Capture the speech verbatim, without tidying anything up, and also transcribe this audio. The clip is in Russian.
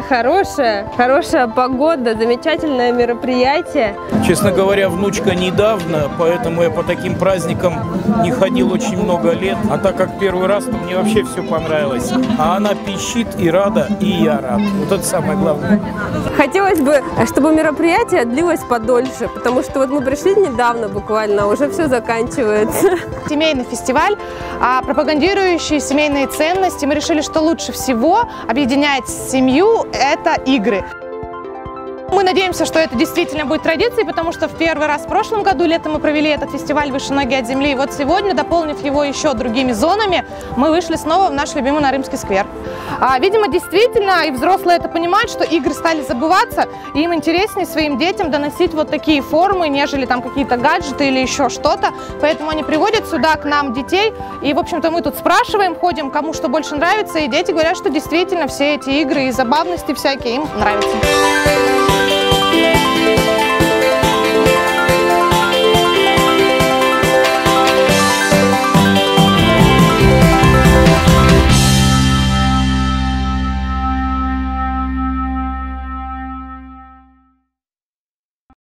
хорошая, хорошая погода, замечательное мероприятие. Честно говоря, внучка недавно, поэтому я по таким праздникам не ходил очень много лет. А так как первый раз, то мне вообще все понравилось. А она пищит и рада, и я рад. Вот это самое главное. Хотелось бы, чтобы мероприятие длилось подольше, потому что вот мы пришли недавно буквально, уже все заканчивается. Семейный фестиваль, пропагандирующий семейные ценности. Мы решили, что лучше всего объединять семью – это игры. Мы надеемся, что это действительно будет традицией, потому что в первый раз в прошлом году летом мы провели этот фестиваль «Выше ноги от земли». И вот сегодня, дополнив его еще другими зонами, мы вышли снова в наш любимый Нарымский сквер. А, видимо, действительно, и взрослые это понимают, что игры стали забываться, и им интереснее своим детям доносить вот такие формы, нежели там какие-то гаджеты или еще что-то. Поэтому они приводят сюда к нам детей, и, в общем-то, мы тут спрашиваем, ходим, кому что больше нравится, и дети говорят, что действительно все эти игры и забавности всякие им нравятся.